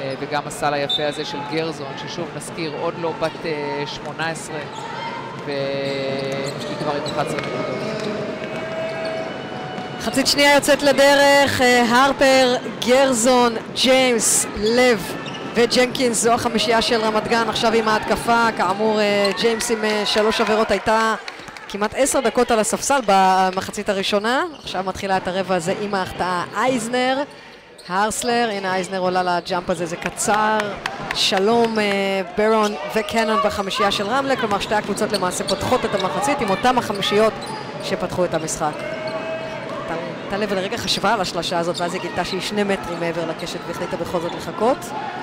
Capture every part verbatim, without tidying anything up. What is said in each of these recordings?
וגם הסל היפה הזה של גרזון, ששוב נזכיר, עוד לא בת שמונה עשרה, והיא כבר עם אחת עשרה נקודות. חצית שנייה יוצאת לדרך, הרפר, גרזון, ג'יימס, לב וג'נקינס, זו החמישייה של רמת גן עכשיו עם ההתקפה. כאמור, ג'יימס עם שלוש עבירות, הייתה כמעט עשר דקות על הספסל במחצית הראשונה. עכשיו מתחילה את הרבע הזה עם ההחטאה. אייזנר, הרסלר, הנה אייזנר עולה לג'אמפ הזה, זה קצר. שלום, ברון וקנון בחמישייה של רמלה, כלומר שתי הקבוצות למעשה פותחות את המחצית עם אותם החמישיות שפתחו את המשחק. טלב לרגע חשבה על השלשה הזאת, ואז היא גילתה שהיא שני מטרים מעבר לקשת והחליטה בכל זאת לחכות.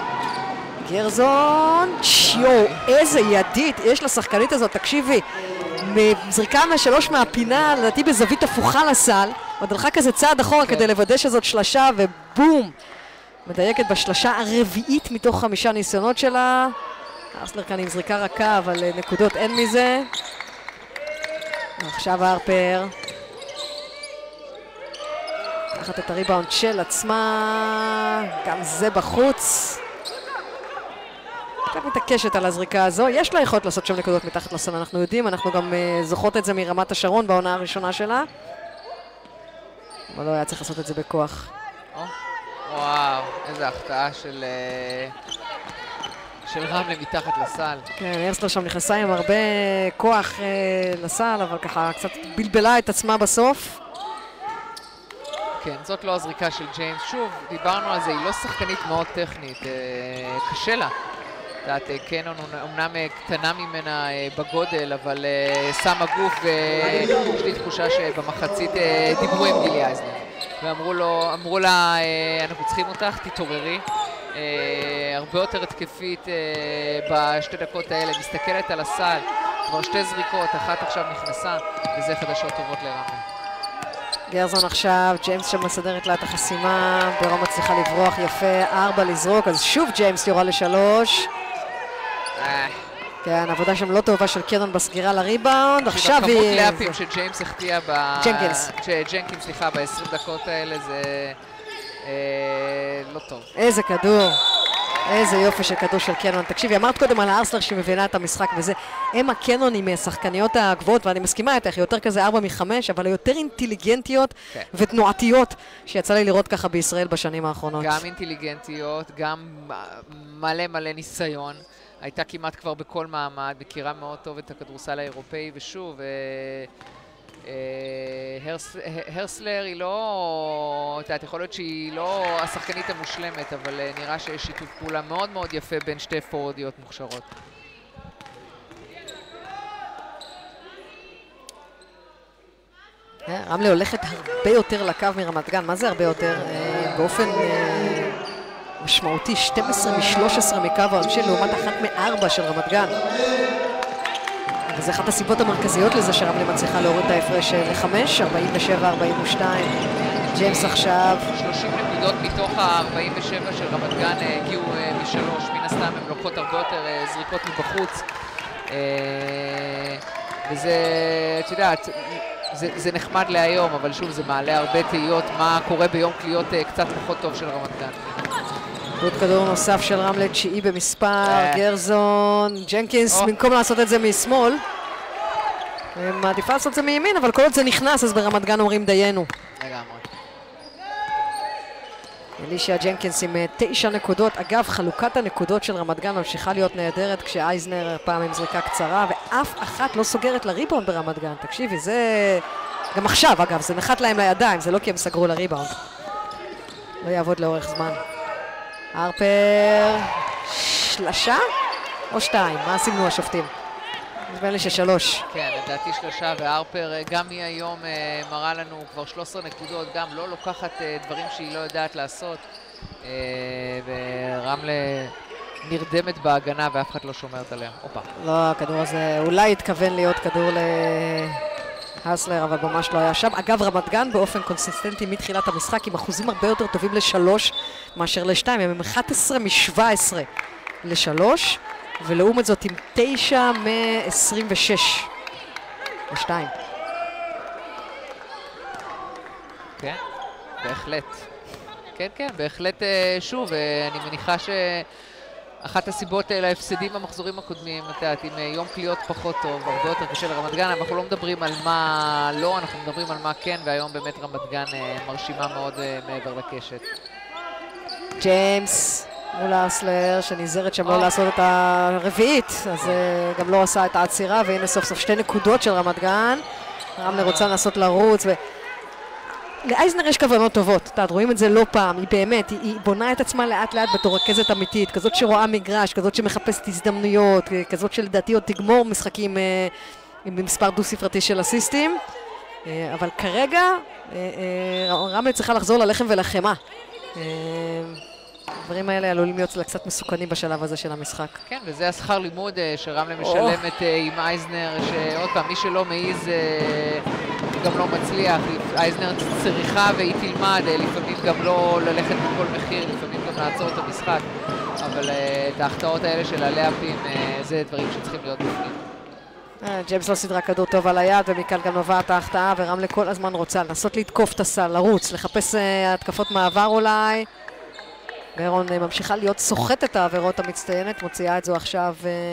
גרזון, שיו, איזה ידית יש לשחקנית הזאת, תקשיבי. זריקה מהשלוש מהפינה, לדעתי בזווית הפוכה לסל, עוד הלכה כזה צעד אחורה כדי לוודא שזאת שלשה, ובום! מדייקת בשלשה הרביעית מתוך חמישה ניסיונות שלה. הרסלר כאן עם זריקה רכה, אבל נקודות אין מזה. עכשיו הרפר. לקחת את הריבאונד של עצמה, גם זה בחוץ. קצת מתעקשת על הזריקה הזו, יש לה יכולת לעשות שם נקודות מתחת לסל, אנחנו יודעים, אנחנו גם uh, זוכרות את זה מרמת השרון בעונה הראשונה שלה. אבל לא היה צריך לעשות את זה בכוח. או, וואו, איזה החטאה של, uh, של רמלה מתחת לסל. כן, הרסלר שם נכנסה עם הרבה כוח uh, לסל, אבל ככה קצת בלבלה את עצמה בסוף. כן, זאת לא הזריקה של ג'יימס. שוב, דיברנו על זה, היא לא שחקנית מאוד טכנית, אה, קשה לה. יודעת, קנון אומנם קטנה ממנה אה, בגודל, אבל אה, שמה גוף, ויש לי תחושה שבמחצית אה, דיברו עם גילי אייזנר. ואמרו לו, אמרו לה, אה, אנחנו צריכים אותך, תתעוררי. אה, הרבה יותר התקפית אה, בשתי דקות האלה, מסתכלת על הסל, כבר שתי זריקות, אחת עכשיו נכנסה, וזה חדשות טובות לרמלה. גרזון עכשיו, ג'יימס שם מסדרת לה את החסימה, ברום מצליחה לברוח יפה, ארבע לזרוק, אז שוב ג'יימס יורה לשלוש. כן, עבודה שם לא טובה של קרן בסגירה לריבאונד, עכשיו היא... כמות לאפים שג'יימס החטיאה ב... ג'נקינס. ג'נקינס, סליחה, ב-עשרים דקות האלה זה לא טוב. איזה כדור. איזה יופי של כדור של קנון. תקשיבי, אמרת קודם על הארסלר שהיא מבינה את המשחק וזה. הם הקנונים מהשחקניות הגבוהות, ואני מסכימה איתך, יותר כזה ארבע מחמש, אבל היותר אינטליגנטיות okay. ותנועתיות שיצא לי לראות ככה בישראל בשנים האחרונות. גם אינטליגנטיות, גם מלא מלא ניסיון. הייתה כמעט כבר בכל מעמד, מכירה מאוד טוב את הכדורסל האירופאי, ושוב, הרסלר היא לא, אתה יכול להיות שהיא לא השחקנית המושלמת, אבל נראה שיש שיתוף פעולה מאוד מאוד יפה בין שתי פורדיות מוכשרות. רמלה הולכת הרבה יותר לקו מרמת גן, מה זה הרבה יותר? באופן משמעותי, שתים עשרה משלוש עשרה מקו העונשין לעומת אחת מארבע של רמת גן. וזה אחת הסיבות המרכזיות לזה שרמלה מצליחה להוריד את ההפרש לחמש, ארבעים ושבע ארבעים ושתיים. ג'יימס עכשיו. שלושים נקודות מתוך ה-ארבעים ושבע של רמת גן הגיעו משלוש, מן הסתם הן לוקחות הרבה יותר זריקות מבחוץ. וזה, את יודעת, זה, זה נחמד להיום, אבל שוב זה מעלה הרבה תהיות מה קורה ביום קליות קצת פחות טוב של רמת גן. עוד כדור נוסף של רמלה, תשיעי במספר, גרזון, ג'נקינס, במקום לעשות את זה משמאל. מעדיפה לעשות את זה מימין, אבל כל עוד זה נכנס, אז ברמת גן אומרים דיינו. לגמרי. אלישיה ג'נקינס עם תשע נקודות. אגב, חלוקת הנקודות של רמת גן ממשיכה להיות נהדרת, כשאייזנר פעם עם זריקה קצרה, ואף אחת לא סוגרת לריבאונד ברמת גן. תקשיבי, זה... גם עכשיו, אגב, זה נחת להם לידיים, זה לא כי הם סגרו לריבאונד. לא יעבוד לאורך זמן. הרפר, שלשה או שתיים? מה סימנו השופטים? נדמה לי ששלוש. כן, לדעתי שלושה, והרפר גם היא היום מראה לנו כבר שלוש עשרה נקודות, גם לא לוקחת דברים שהיא לא יודעת לעשות. ורמלה נרדמת בהגנה ואף אחד לא שומרת עליה. אופה. לא, הכדור הזה אולי התכוון להיות כדור להסלר, אבל ממש לא היה שם. אגב, רמת גן באופן קונסיסטנטי מתחילת המשחק, עם אחוזים הרבה יותר טובים לשלוש מאשר לשתיים. הם אחת עשרה משבע עשרה לשלוש. ולעומת זאת עם תשע מ-עשרים ושש לשתיים. כן, בהחלט. כן, כן, בהחלט, שוב, אני מניחה שאחת הסיבות להפסדים במחזורים הקודמים, את יודעת, עם יום קליות פחות טוב, הרבה יותר קשה לרמת גן, אנחנו לא מדברים על מה לא, אנחנו מדברים על מה כן, והיום באמת רמת גן מרשימה מאוד מעבר לקשת. ג'יימס מול ארסלר, שנזהרת שם לא לעשות את הרביעית, אז גם לא עשה את העצירה, והנה סוף סוף שתי נקודות של רמת גן. רמלה רוצה לנסות לרוץ, ו... לאייזנר יש כוונות טובות, אתה רואים את זה לא פעם, היא באמת, היא, היא בונה את עצמה לאט לאט בתור רכזת אמיתית, כזאת שרואה מגרש, כזאת שמחפשת הזדמנויות, כזאת שלדעתי עוד תגמור משחקים אה, עם מספר דו-ספרתי של אסיסטים, אה, אבל כרגע אה, אה, רמלה צריכה לחזור ללחם ולחמה. אה, הדברים האלה עלולים להיות קצת מסוכנים בשלב הזה של המשחק. כן, וזה השכר לימוד שרמלה משלמת עם אייזנר, שעוד פעם, מי שלא מעיז גם לא מצליח. אייזנר צריכה והיא תלמד, לפעמים גם לא ללכת בכל מחיר, לפעמים גם לעצור את המשחק. אבל את ההחטאות האלה של הלאפים, זה דברים שצריכים להיות בפנים. ג'יימס לא סדרה כדור טוב על היד, ומכאן גם נובעת ההחטאה, ורמלה כל הזמן רוצה לנסות לתקוף את הסל, לרוץ, לחפש התקפות מעבר אולי. ואירון ממשיכה להיות סוחטת העבירות המצטיינת, מוציאה את זו עכשיו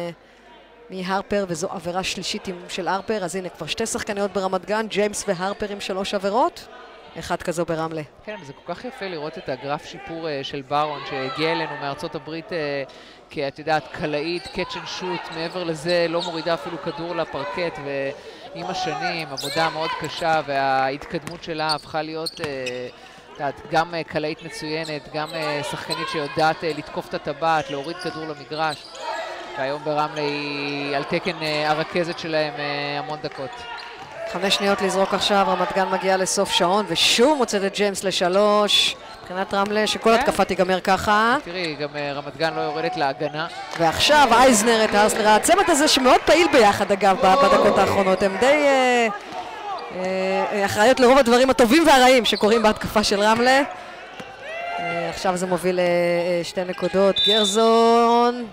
מהרפר, וזו עבירה שלישית של הרפר, אז הנה כבר שתי שחקניות ברמת גן, ג'יימס והרפר עם שלוש עבירות, אחד כזו ברמלה. כן, וזה כל כך יפה לראות את הגרף שיפור של ברון, שהגיע אלינו מארצות הברית, כי את יודעת, קלעית, קאץ' אנד שוט, מעבר לזה לא מורידה אפילו כדור לפרקט, ועם השנים, עבודה מאוד קשה, וההתקדמות שלה הפכה להיות... גם קלעית מצוינת, גם שחקנית שיודעת לתקוף את הטבעת, להוריד כדור למגרש. והיום ברמלה היא על תקן הרכזת שלהם המון דקות. חמש שניות לזרוק עכשיו, רמת גן מגיעה לסוף שעון, ושוב מוצאת את ג'יימס לשלוש. מבחינת רמלה, שכל התקפה תיגמר ככה. תראי, גם רמת גן לא יורדת להגנה. ועכשיו אייזנר את הארסלר, הצמד הזה שמאוד פעיל ביחד אגב בדקות האחרונות, הם די... אחראיות לרוב הדברים הטובים והרעים שקורים בהתקפה של רמלה. עכשיו זה מוביל שתי נקודות. גרזון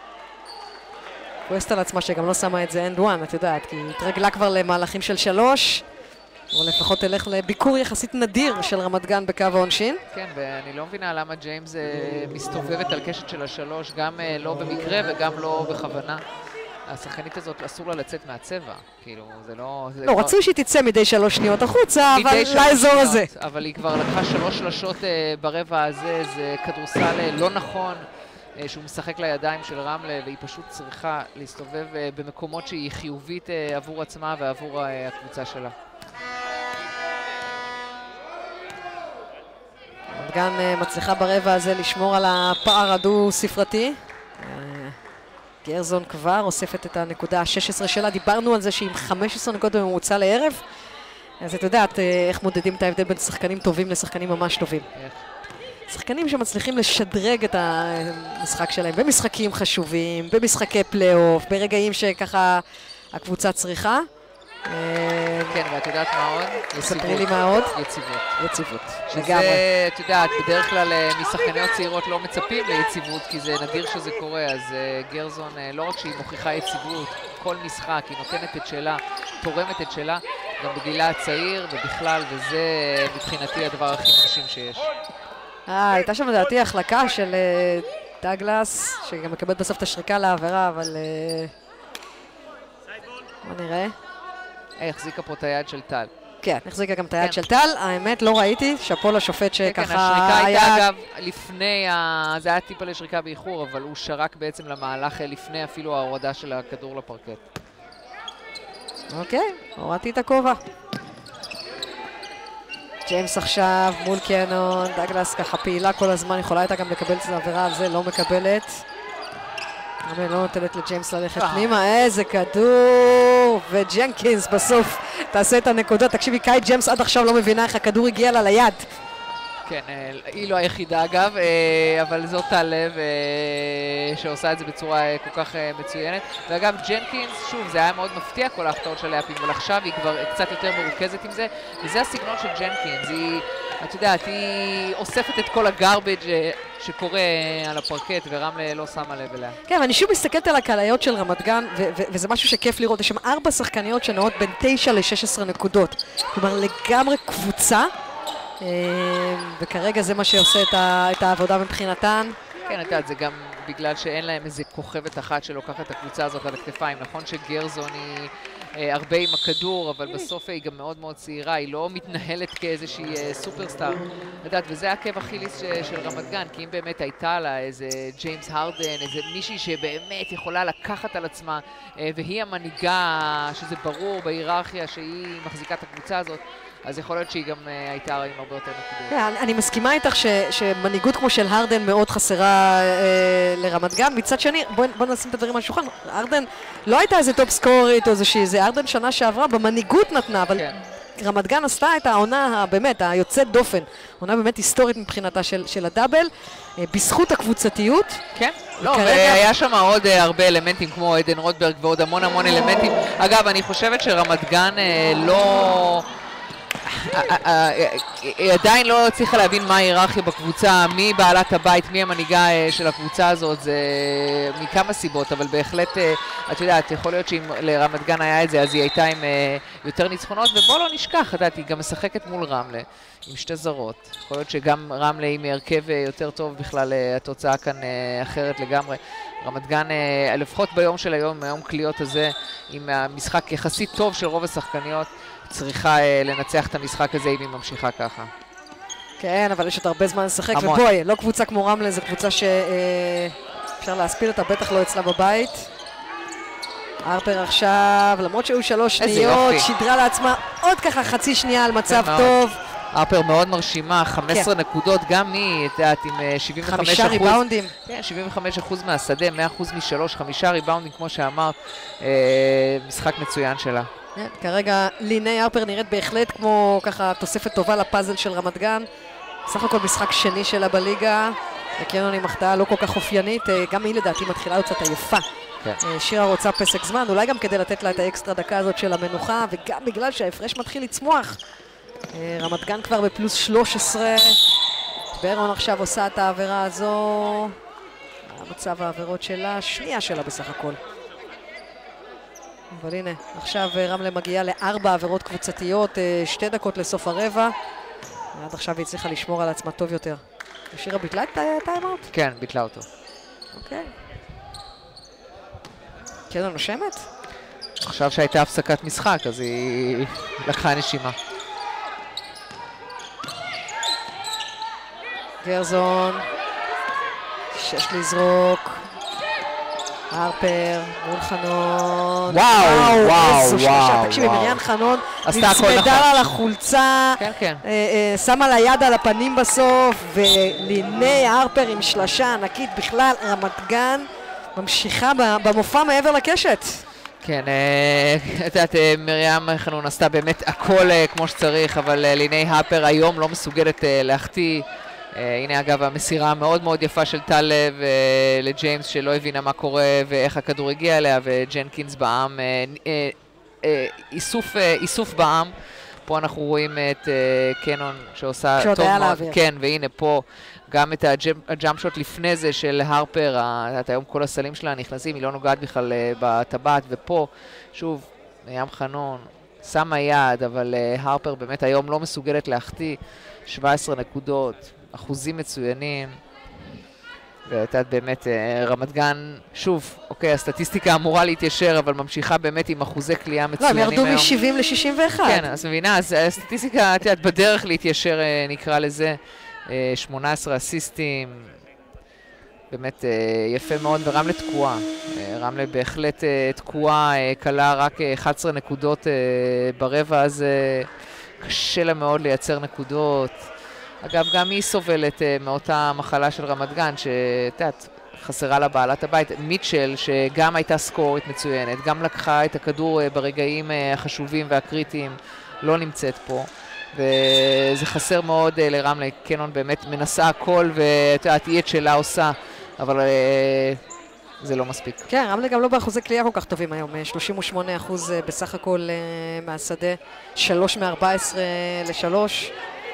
כועסת על עצמה שגם לא שמה את זה אנד וואן, את יודעת, כי היא התרגלה כבר למהלכים של שלוש, או לפחות תלך לביקור יחסית נדיר של רמת גן בקו העונשין. כן, ואני לא מבינה למה ג'יימס מסתובבת על קשת של השלוש, גם לא במקרה וגם לא בכוונה. השחקנית הזאת אסור לה לצאת מהצבע, כאילו זה לא... לא, רצו שהיא תצא מדי שלוש שניות החוצה, אבל לאזור הזה. אבל היא כבר לקחה שלוש שלשות ברבע הזה, זה כדורסל לא נכון, שהוא משחק לידיים של רמלה, והיא פשוט צריכה להסתובב במקומות שהיא חיובית עבור עצמה ועבור הקבוצה שלה. רמת גן מצליחה ברבע הזה לשמור על הפער הדו-ספרתי. גרזון כבר אוספת את הנקודה ה-שש עשרה שלה, דיברנו על זה שהיא עם חמש עשרה נקודות בממוצע לערב, אז את יודעת איך מודדים את ההבדל בין שחקנים טובים לשחקנים ממש טובים. שחקנים שמצליחים לשדרג את המשחק שלהם במשחקים חשובים, במשחקי פלייאוף, ברגעים שככה הקבוצה צריכה. כן, ואת יודעת מה עוד? ספרי לי מה עוד? יציבות. יציבות, לגמרי. את יודעת, בדרך כלל משחקניות צעירות לא מצפים ליציבות, כי זה נדיר שזה קורה, אז גרזון, לא רק שהיא מוכיחה יציבות, כל משחק, היא נותנת את שלה, תורמת את שלה, גם בגילה הצעיר ובכלל, וזה מבחינתי הדבר הכי מרשים שיש. אה, הייתה שם לדעתי החלקה של דאגלס, שגם מקבלת בסוף את השריקה לעבירה, אבל... בוא נראה. החזיקה פה את היד של טל. כן, החזיקה גם את היד של טל, האמת לא ראיתי, שפו לשופט שככה... כן, השריקה הייתה אגב לפני, זה היה טיפה לשריקה באיחור, אבל הוא שרק בעצם למהלך לפני אפילו ההורדה של הכדור לפרקט. אוקיי, הורדתי את הכובע. ג'יימס עכשיו מול קנון, דאגלס ככה פעילה כל הזמן, יכולה הייתה גם לקבל את העבירה על זה, לא מקבלת. רמלה לא נותנת לג'יימס ללכת פנימה, איזה כדור, וג'נקינס בסוף תעשה את הנקודות. תקשיבי, קאי ג'יימס עד עכשיו לא מבינה איך הכדור הגיע לה ליד. כן, היא לא היחידה אגב, אבל זאת טלב שעושה את זה בצורה כל כך מצוינת. ואגב, ג'נקינס, שוב, זה היה מאוד מפתיע כל ההחטאות של לאפים, אבל עכשיו היא כבר קצת יותר מרוכזת עם זה, וזה הסגנון של ג'נקינס. היא, את יודעת, היא אוספת את כל הגרבג' שקורה על הפרקט, ורמלה לא שמה לב אליה. כן, ואני שוב מסתכלת על הקלעיות של רמת גן, וזה משהו שכיף לראות. יש שם ארבע שחקניות שנעות בין תשע ל-שש עשרה נקודות. כלומר, לגמרי קבוצה וכרגע זה מה שעושה את העבודה מבחינתן. כן, את יודעת, זה גם בגלל שאין להם איזה כוכבת אחת שלוקחת את הקבוצה הזאת על הכתפיים. נכון שגרזון היא אה, הרבה עם הכדור, אבל בסוף היא גם מאוד מאוד צעירה, היא לא מתנהלת כאיזושהי אה, סופרסטאר. את יודעת, וזה העקב אכיליס של רמת גן, כי אם באמת הייתה לה איזה ג'יימס הרדן, איזה מישהי שבאמת יכולה לקחת על עצמה, אה, והיא המנהיגה, שזה ברור בהיררכיה שהיא מחזיקה את הקבוצה הזאת, אז יכול להיות שהיא גם uh, הייתה עם הרבה יותר נקודות. Yeah, אני, אני מסכימה איתך ש, שמנהיגות כמו של הרדן מאוד חסרה uh, לרמת גן. מצד שני, בואו בוא נשים את הדברים על השולחן. הרדן לא הייתה איזה טופ סקורית או איזושהי, זה הרדן שנה שעברה במנהיגות נתנה, אבל כן. רמת גן עשתה את העונה באמת, היוצאת דופן. עונה באמת היסטורית מבחינתה של, של הדאבל, uh, בזכות הקבוצתיות. כן. לא, והיה שם עוד uh, הרבה אלמנטים כמו עדן רוטברג ועוד המון המון אלמנטים. אגב, אני חושבת שרמת גן uh, לא... היא עדיין לא צריכה להבין מה ההיררכיה בקבוצה, מי בעלת הבית, מי המנהיגה של הקבוצה הזאת, זה מכמה סיבות, אבל בהחלט, את יודעת, יכול להיות שאם לרמת גן היה את זה, אז היא הייתה עם יותר ניצחונות, ובוא לא נשכח, את יודעת, היא גם משחקת מול רמלה, עם שתי זרות. יכול להיות שגם רמלה עם הרכב יותר טוב, בכלל התוצאה כאן אחרת לגמרי. רמת גן, לפחות ביום של היום, היום קליות הזה, עם המשחק יחסית טוב של רוב השחקניות, צריכה uh, לנצח את המשחק הזה אם היא ממשיכה ככה. כן, אבל יש עוד הרבה זמן לשחק, ובואי, לא קבוצה כמו רמלה, זו קבוצה שאפשר uh, להספיל אותה, בטח לא אצלה בבית. הרפר עכשיו, למרות שהיו שלוש שניות, שידרה לעצמה עוד ככה חצי שנייה על מצב טוב. הרפר מאוד מרשימה, חמש עשרה כן. נקודות, גם היא, את יודעת, עם שבעים וחמישה אחוז. חמישה ריבאונדים. כן, שבעים וחמישה אחוז מהשדה, מאה אחוז משלוש, חמישה ריבאונדים, כמו שאמרת, אה, משחק מצוין שלה. כן, כרגע ליני הרפר נראית בהחלט כמו ככה תוספת טובה לפאזל של רמת גן. סך הכל משחק שני שלה בליגה. קנון עם החטאה לא כל כך אופיינית, גם היא לדעתי מתחילה להיות קצת עייפה. כן. שירה רוצה פסק זמן, אולי גם כדי לתת לה את האקסטרה דקה הזאת של המנוחה, וגם בגלל שההפרש מתחיל לצמוח. רמת גן כבר בפלוס שלוש עשרה. ברון עכשיו עושה את העבירה הזו. המצב העבירות שלה, שנייה שלה בסך הכל. אבל הנה, עכשיו רמלה מגיעה לארבע עבירות קבוצתיות, שתי דקות לסוף הרבע. עד עכשיו היא צריכה לשמור על עצמה טוב יותר. שירה ביטלה את טיימאוט? כן, ביטלה אותו. אוקיי. כן, נושמת? עכשיו שהייתה הפסקת משחק, אז היא לקחה נשימה. גרזון. שש לזרוק. הרפר, מול חנון. וואו, וואו, וואו. תקשיבי, מריאן חנון נצמדה על החולצה, שמה לה יד על הפנים בסוף, וליני הרפר עם שלשה ענקית. בכלל, רמת גן ממשיכה במופע מעבר לקשת. כן, את יודעת, מריאם חנון עשתה באמת הכל כמו שצריך, אבל ליני הרפר היום לא מסוגלת להחטיא. Uh, הנה אגב המסירה המאוד מאוד יפה של טלב uh, לג'יימס שלא הבינה מה קורה ואיך הכדור הגיע אליה, וג'נקינס בעם, uh, uh, uh, איסוף, uh, איסוף בעם. פה אנחנו רואים את uh, קנון שעושה טוב מאוד. כן, והנה פה גם את הג'אמפ שוט לפני זה של הרפר, את היום כל הסלים שלה נכנסים, היא לא נוגעת בכלל uh, בטבעת, ופה שוב ים חנון שמה יד, אבל uh, הרפר באמת היום לא מסוגלת להחטיא. שבע עשרה נקודות, אחוזים מצוינים, ואת יודעת באמת רמת גן, שוב, אוקיי, הסטטיסטיקה אמורה להתיישר, אבל ממשיכה באמת עם אחוזי קליעה מצוינים. לא, הם ירדו מ-שבעים ל-שישים ואחת. כן, אז מבינה, אז הסטטיסטיקה, את יודעת, בדרך להתיישר, נקרא לזה, שמונה עשרה אסיסטים, באמת יפה מאוד, ורמלה תקועה. רמלה בהחלט תקועה, קלה רק אחת עשרה נקודות ברבע, אז קשה לה מאוד לייצר נקודות. אגב, גם היא סובלת uh, מאותה מחלה של רמת גן, שתעת, חסרה לה בעלת הבית. מיטשל, שגם הייתה סקורית מצוינת, גם לקחה את הכדור uh, ברגעים uh, החשובים והקריטיים, לא נמצאת פה. וזה חסר מאוד uh, לרמלה. קנון באמת מנסה הכל, ותעת, היא את שלה עושה, אבל uh, זה לא מספיק. כן, רמלה גם לא באחוזי קליעה כל כך טובים היום. שלושים ושמונה אחוז uh, בסך הכל uh, מהשדה, שלוש מארבע עשרה לשלוש.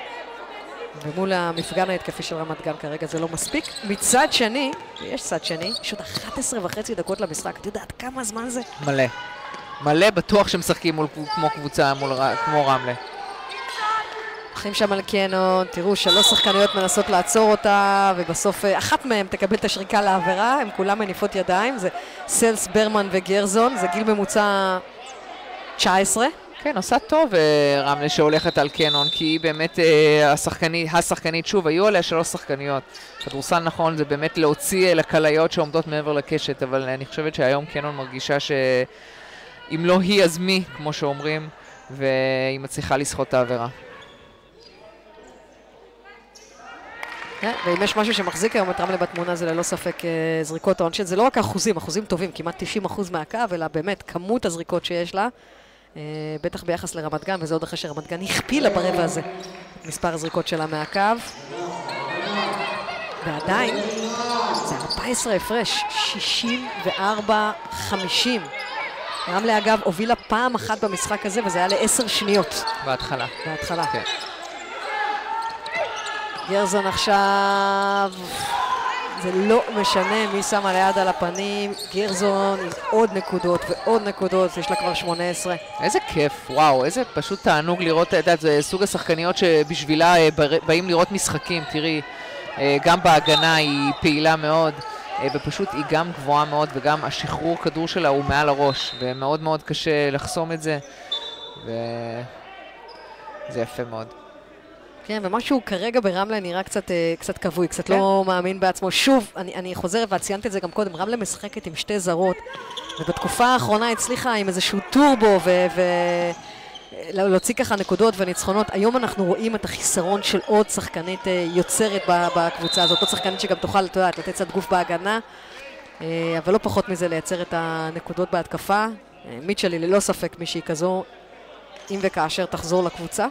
ומול המפגן ההתקפי של רמת גן כרגע זה לא מספיק. מצד שני, יש צד שני, יש עוד אחת עשרה וחצי דקות למשחק. את יודעת כמה זמן זה? מלא. מלא, בטוח שמשחקים מול, כמו קבוצה, מול, כמו רמלה. הולכים שם על קנון, תראו, שלוש שחקניות מנסות לעצור אותה, ובסוף אחת מהן תקבל את השריקה לעבירה, הן כולן מניפות ידיים, זה סלס, ברמן וגרזון, זה גיל ממוצע תשע עשרה. כן, עושה טוב רמלה שהולכת על קנון, כי היא באמת השחקנית, השחקנית, שוב, היו עליה שלוש שחקניות. כדורסל נכון, זה באמת להוציא לקלעיות שעומדות מעבר לקשת, אבל אני חושבת שהיום קנון מרגישה שאם לא היא, אז מי, כמו שאומרים, והיא מצליחה לסחוט את העבירה. ואם יש משהו שמחזיק היום את רמלה בתמונה, זה ללא ספק זריקות העונשין. זה לא רק אחוזים, אחוזים טובים, כמעט תשעים אחוז מהקו, אלא באמת כמות הזריקות שיש לה. בטח ביחס לרמת גן, וזה עוד אחרי שרמת גן הכפילה ברבע הזה את מספר הזריקות שלה מהקו. ועדיין, זה ארבע עשרה הפרש, שישים וארבע חמישים. רמלה אגב הובילה פעם אחת במשחק הזה, וזה היה לעשר שניות. בהתחלה. בהתחלה. כן. גרזון עכשיו, זה לא משנה מי שם על היד על הפנים, גרזון עם עוד נקודות ועוד נקודות, יש לה כבר שמונה עשרה. איזה כיף, וואו, איזה פשוט תענוג לראות, את זה סוג השחקניות שבשבילה באים לראות משחקים, תראי, גם בהגנה היא פעילה מאוד, ופשוט היא גם גבוהה מאוד, וגם השחרור כדור שלה הוא מעל הראש, ומאוד מאוד קשה לחסום את זה, וזה יפה מאוד. כן, ומשהו כרגע ברמלה נראה קצת, קצת כבוי, קצת כן. לא מאמין בעצמו. שוב, אני, אני חוזרת וציינתי את זה גם קודם, רמלה משחקת עם שתי זרות, ובתקופה האחרונה הצליחה עם איזשהו טורבו ולהוציא ככה נקודות וניצחונות. היום אנחנו רואים את החיסרון של עוד שחקנית יוצרת בקבוצה הזאת, עוד שחקנית שגם תוכל, אתה יודעת, לתת קצת גוף בהגנה, אבל לא פחות מזה לייצר את הנקודות בהתקפה. מיטשלי ללא ספק מישהי כזו, אם וכאשר תחזור לקבוצה.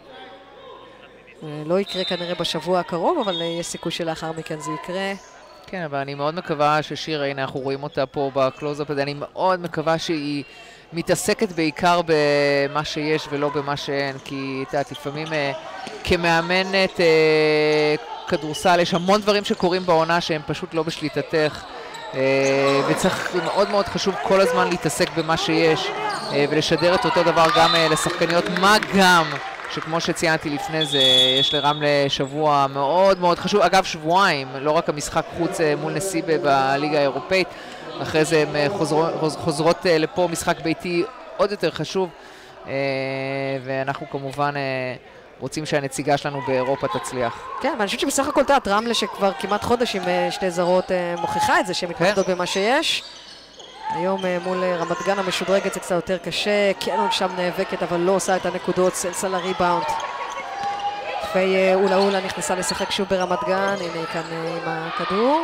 לא יקרה כנראה בשבוע הקרוב, אבל יש סיכוי שלאחר מכן זה יקרה. כן, אבל אני מאוד מקווה ששירה, הנה אנחנו רואים אותה פה בקלוז-אפ, אני מאוד מקווה שהיא מתעסקת בעיקר במה שיש ולא במה שאין, כי אתה יודעת, לפעמים כמאמנת כדורסל, יש המון דברים שקורים בעונה שהם פשוט לא בשליטתך, וצריך מאוד מאוד חשוב כל הזמן להתעסק במה שיש, ולשדר את אותו דבר גם לשחקניות, מה גם שכמו שציינתי לפני זה, יש לרמלה שבוע מאוד מאוד חשוב, אגב שבועיים, לא רק המשחק חוץ מול נסיבה בליגה האירופאית, אחרי זה הן חוזרות, חוזרות לפה משחק ביתי עוד יותר חשוב, ואנחנו כמובן רוצים שהנציגה שלנו באירופה תצליח. כן, ואני חושבת שבסך הכל תעת רמלה שכבר כמעט חודש עם שתי זרות מוכיחה את זה, שהן מתמקדות במה שיש. היום מול רמת גן המשודרגת זה קצת יותר קשה, קנון שם נאבקת אבל לא עושה את הנקודות, סלס על הריבאונד. פי אולה אולה נכנסה לשחק שוב ברמת גן, הנה היא כאן עם הכדור.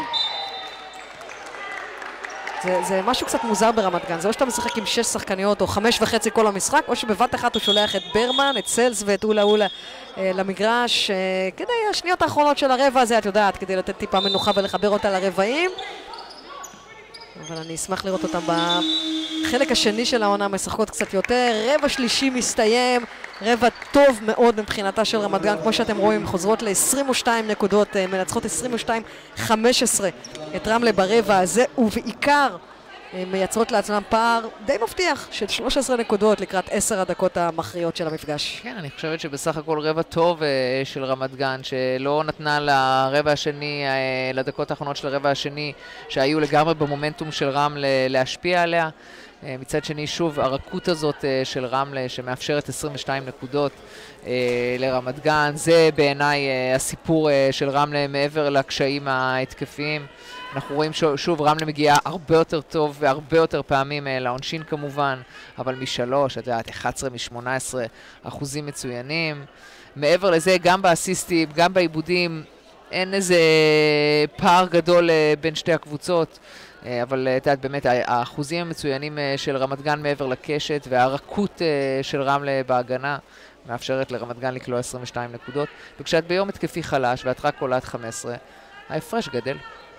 זה, זה משהו קצת מוזר ברמת גן, זה או שאתה משחק עם שש שחקניות או חמש וחצי כל המשחק, או שבבת אחת הוא שולח את ברמן, את סלס ואת אולה אולה אה, למגרש, אה, כדי השניות האחרונות של הרבע הזה, את יודעת, כדי לתת טיפה מנוחה ולחבר אותה לרבעים. אבל אני אשמח לראות אותם בחלק השני של העונה, משחקות קצת יותר. רבע שלישי מסתיים, רבע טוב מאוד מבחינתה של רמת גן, כמו שאתם רואים, חוזרות ל-עשרים ושתיים נקודות, מנצחות עשרים ושתיים חמש עשרה את רמלה ברבע הזה, ובעיקר מייצרות לעצמם פער די מבטיח של שלוש עשרה נקודות לקראת עשר הדקות המכריעות של המפגש. כן, אני חושבת שבסך הכל רבע טוב של רמת גן, שלא נתנה לרבע השני, לדקות האחרונות של הרבע השני, שהיו לגמרי במומנטום של רמלה להשפיע עליה. מצד שני, שוב, הרכות הזאת של רמלה שמאפשרת עשרים ושתיים נקודות לרמת גן, זה בעיניי הסיפור של רמלה מעבר לקשיים ההתקפיים. אנחנו רואים שוב, רמלה מגיעה הרבה יותר טוב והרבה יותר פעמים לעונשין כמובן, אבל משלוש, את יודעת, אחת עשרה משמונה עשרה אחוזים מצוינים. מעבר לזה, גם באסיסטים, גם בעיבודים, אין איזה פער גדול בין שתי הקבוצות, אבל את יודעת, באמת, האחוזים המצוינים של רמת גן מעבר לקשת והרכות של רמלה בהגנה מאפשרת לרמת גן לקלוע עשרים ושתיים נקודות, וכשאת ביום התקפי חלש ואת רק עולת חמש עשרה, ההפרש גדל.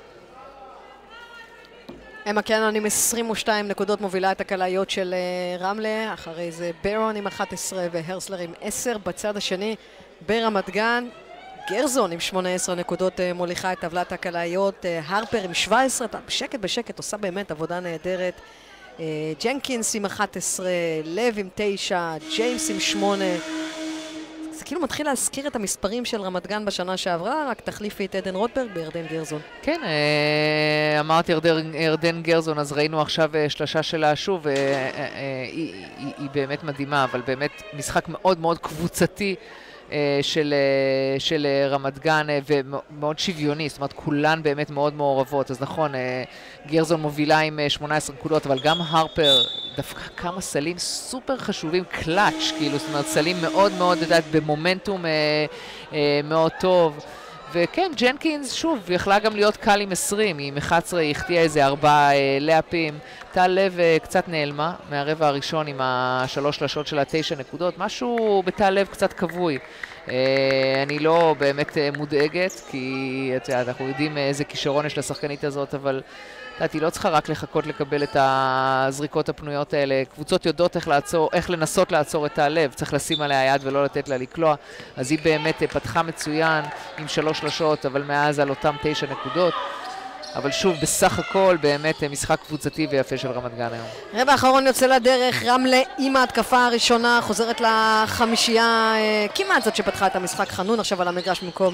אמה קנון עם עשרים ושתיים נקודות מובילה את הקלעיות של רמלה, אחרי זה ברון עם אחת עשרה והרסלר עם עשר. בצד השני ברמת גן, גרזון עם שמונה עשרה נקודות מוליכה את טבלת הקלעיות, הרפר עם שבע עשרה, בשקט בשקט עושה באמת עבודה נהדרת, ג'נקינס עם אחת עשרה, לב עם תשע, ג'יימס עם שמונה. זה כאילו מתחיל להזכיר את המספרים של רמת גן בשנה שעברה, רק תחליפי את עדן רוטברג בירדן גרזון. כן, אמרתי ירדן גרזון, אז ראינו עכשיו שלשה שלה שוב, היא באמת מדהימה, אבל באמת משחק מאוד מאוד קבוצתי של, של רמת גן ומאוד שוויוני, זאת אומרת כולן באמת מאוד מעורבות, אז נכון, גרזון מובילה עם שמונה עשרה נקודות, אבל גם הרפר, דווקא כמה סלים סופר חשובים, קלאץ', כאילו, זאת אומרת סלים מאוד מאוד, יודעת, במומנטום מאוד טוב, וכן, ג'נקינס, שוב, יכלה גם להיות קל עם עשרים, עם אחת עשרה, היא החטיאה איזה ארבעה לאפים, טל לב קצת נעלמה מהרבע הראשון עם השלוש שלשות של התשע נקודות, משהו בטל לב קצת כבוי. אני לא באמת מודאגת, כי אנחנו יודעים איזה כישרון יש לשחקנית הזאת, אבל היא לא צריכה רק לחכות לקבל את הזריקות הפנויות האלה. קבוצות יודעות איך, לעצור, איך לנסות לעצור את הלב, צריך לשים עליה יד ולא לתת לה לקלוע. אז היא באמת פתחה מצוין עם שלוש שלשות, אבל מאז על אותם תשע נקודות. אבל שוב, בסך הכל, באמת משחק קבוצתי ויפה של רמת גן היום. רבע האחרון יוצא לדרך, רמלה עם ההתקפה הראשונה, חוזרת לחמישייה, כמעט זאת שפתחה את המשחק, חנון עכשיו על המגרש במקום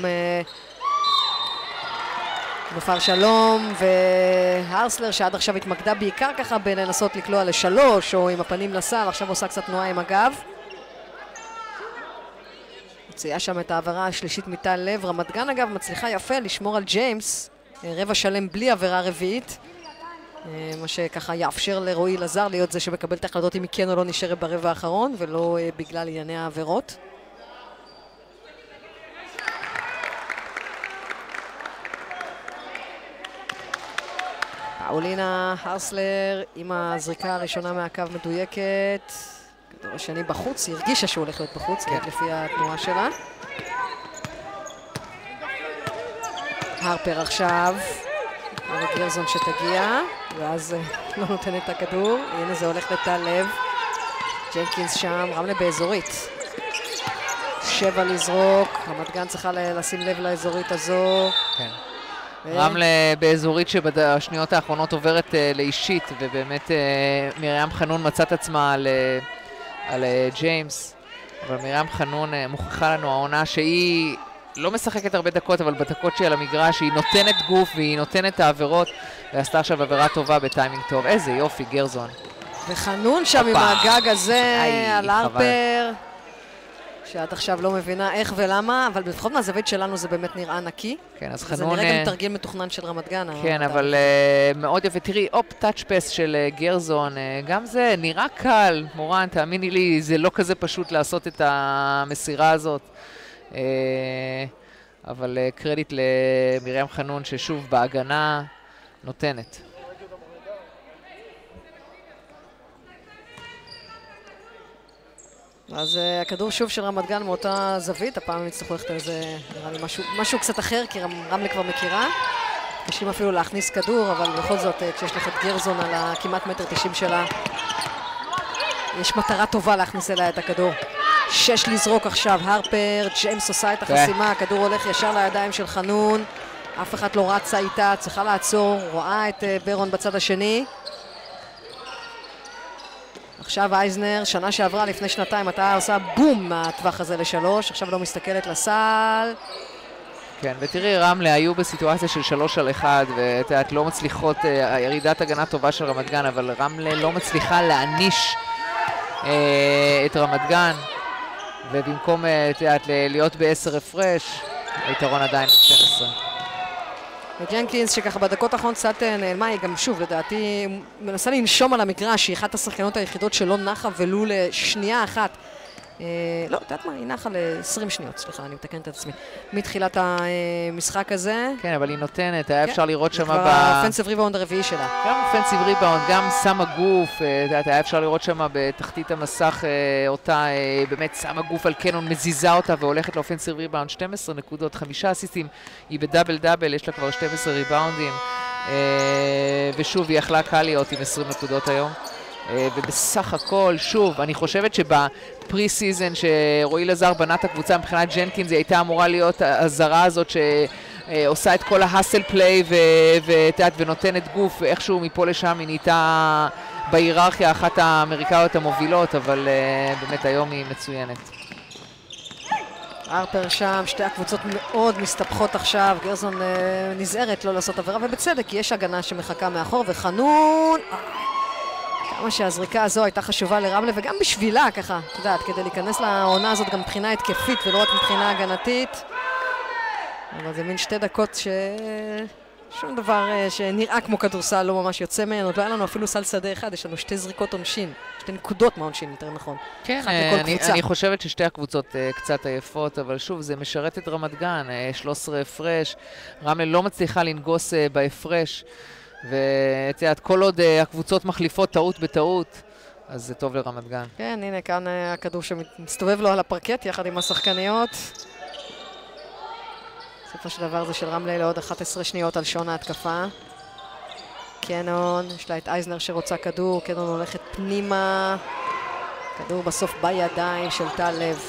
נופר שלום, והרסלר שעד עכשיו התמקדה בעיקר ככה בלנסות לקלוע לשלוש, או עם הפנים לסל, עכשיו עושה קצת תנועה עם הגב. הוציאה שם את העברה השלישית מטל לב, רמת גן אגב מצליחה יפה לשמור על ג'יימס, רבע שלם בלי עבירה רביעית, מה שככה יאפשר לרועי לזר להיות זה שמקבל את ההחלטות אם היא כן או לא נשארת ברבע האחרון, ולא בגלל ענייני העבירות. פאולינה הרסלר עם הזריקה הראשונה מהקו מדויקת, כדור השני בחוץ, היא הרגישה שהוא הולך להיות בחוץ, כן, לפי התנועה שלה. הרפר עכשיו, גרזון שתגיע, ואז לא נותן את הכדור, הנה זה הולך לטל לב, ג'נקינס שם, רמלה באזורית. שבע לזרוק, רמת גן צריכה לשים לב לאזורית הזו. כן. רמלה באזורית שבשניות האחרונות עוברת לאישית, ובאמת מרים חנון מצאת עצמה על ג'יימס, אבל מרים חנון מוכיחה לנו העונה שהיא לא משחקת הרבה דקות, אבל בדקות שהיא על המגרש היא נותנת גוף והיא נותנת העבירות, ועשתה עכשיו עבירה טובה בטיימינג טוב. איזה יופי, גרזון. וחנון שם עם הגג הזה על הרפר, שאת עכשיו לא מבינה איך ולמה, אבל לפחות מהזווית שלנו זה באמת נראה נקי. כן, אז חנון... זה נראה גם תרגיל מתוכנן של רמת גן. כן, אבל מאוד יפה. תראי, אופ, טאץ' פס של גרזון, גם זה נראה קל, מורן, תאמיני לי, זה לא כזה פשוט לעשות את המסירה הזאת. אבל קרדיט למרים חנון ששוב בהגנה נותנת. אז הכדור שוב של רמת גן מאותה זווית, הפעם הם יצטרכו ללכת על זה, נראה לי משהו, משהו קצת אחר, כי רמלה כבר מכירה. קשים אפילו להכניס כדור, אבל בכל זאת, כשיש לך את גרזון על הכמעט מטר תשעים שלה, יש מטרה טובה להכניס אליה את הכדור. שש לזרוק עכשיו, הרפר, ג'יימס עושה את החסימה, הכדור הולך ישר לידיים של חנון, אף אחד לא רצה איתה, צריכה לעצור, רואה את ברון בצד השני. עכשיו אייזנר, שנה שעברה לפני שנתיים, אתה עושה בום מהטווח הזה לשלוש, עכשיו לא מסתכלת לסל. כן, ותראי, רמלה היו בסיטואציה של שלוש על אחד, ואת לא מצליחות, ירידת הגנה טובה של רמת גן, אבל רמלה לא מצליחה להניש אה, את רמת גן, ובמקום תיאת, להיות בעשר הפרש, היתרון עדיין שתים עשרה. וג'נקינס שככה בדקות האחרונות קצת נעלמה, היא גם שוב לדעתי מנסה לנשום על המגרש, היא אחת השחקנות היחידות שלא נחה ולו לשנייה אחת. לא, יודעת מה, היא נחה ל-עשרים שניות, סליחה, אני מתקנת את עצמי, מתחילת המשחק הזה. כן, אבל היא נותנת, היה אפשר לראות שמה ב... זה כבר האופנסיב ריבאונד הרביעי שלה. גם אופנסיב ריבאונד, גם שמה גוף, היה אפשר לראות שמה בתחתית המסך אותה, באמת שמה גוף על קנון, מזיזה אותה והולכת לאופנסיב ריבאונד, שתים עשרה נקודות, חמישה אסיסטים, היא בדאבל דאבל, יש לה כבר שתים עשרה ריבאונדים, ושוב, היא יכלה קל להיות עם עשרים נקודות היום. ובסך הכל, שוב, אני חושבת שבפרי סיזן שרועי לזר בנה את הקבוצה מבחינת ג'נקינס, היא הייתה אמורה להיות הזרה הזאת שעושה את כל ההסל פליי ונותנת גוף, ואיכשהו מפה לשם היא נהייתה בהיררכיה אחת האמריקאיות המובילות, אבל באמת היום היא מצוינת. הרפר שם, שתי הקבוצות מאוד מסתבכות עכשיו, גרזון אה, נזהרת לא לעשות עבירה, ובצדק, יש הגנה שמחכה מאחור, וחנון, אה, כמה שהזריקה הזו הייתה חשובה לרמלה, וגם בשבילה ככה, את יודעת, כדי להיכנס לעונה הזאת גם מבחינה התקפית, ולא רק מבחינה הגנתית, אבל זה מין שתי דקות ש... שום דבר uh, שנראה כמו כדורסל לא ממש יוצא מהן, עוד לא היה לנו אפילו סל שדה אחד, יש לנו שתי זריקות עונשין, שתי נקודות מהעונשין, יותר נכון. כן, אני, אני חושבת ששתי הקבוצות uh, קצת עייפות, אבל שוב, זה משרת את רמת גן, uh, שלוש עשרה הפרש, רמלה לא מצליחה לנגוס uh, בהפרש, ואת יודעת, כל עוד uh, הקבוצות מחליפות טעות בטעות, אז זה טוב לרמת גן. כן, הנה כאן uh, הכדור שמסתובב לו על הפרקט יחד עם השחקניות. בסופו של דבר זה של רמלה לעוד אחת עשרה שניות על שעון ההתקפה. קנון, יש לה את אייזנר שרוצה כדור, קנון הולכת פנימה. כדור בסוף בידיים של טל לב.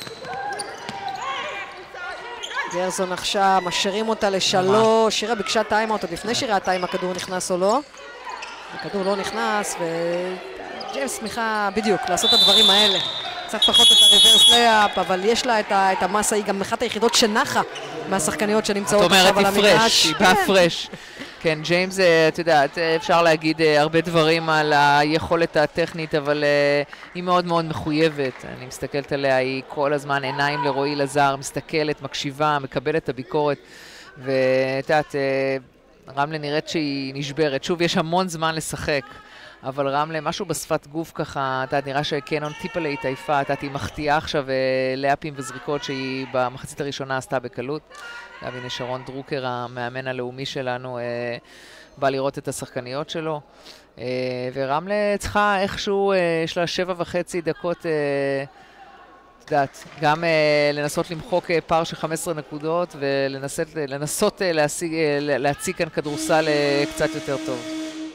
גרזון עכשיו, משאירים אותה לשלוש. שירה ביקשה טיימאוט, עוד לפני שירה הטיים הכדור נכנס או לא. הכדור לא נכנס, וג'יימס סמיכה בדיוק לעשות את הדברים האלה. קצת פחות את הריברס לאפ, אבל יש לה את, ה, את המסה, היא גם אחת היחידות שנחה מהשחקניות שנמצאות עכשיו על המגרש. היא באה פרש. כן, ג'יימס, את יודעת, אפשר להגיד הרבה דברים על היכולת הטכנית, אבל היא מאוד מאוד מחויבת. אני מסתכלת עליה, היא כל הזמן עיניים לרועי לזר, מסתכלת, מקשיבה, מקבלת את הביקורת, ואת יודעת, רמלה נראית שהיא נשברת. שוב, יש המון זמן לשחק. אבל רמלה, משהו בשפת גוף ככה, אתה נראה שקנון טיפה להתעייפה, אתה היא מחטיאה עכשיו לאפים וזריקות שהיא במחצית הראשונה עשתה בקלות. הנה שרון דרוקר, המאמן הלאומי שלנו, בא לראות את השחקניות שלו. ורמלה צריכה איכשהו, יש לה שבע וחצי דקות, את יודעת, גם לנסות למחוק פער של חמש עשרה נקודות, ולנסות להציג, להציג כאן כדורסל קצת יותר טוב.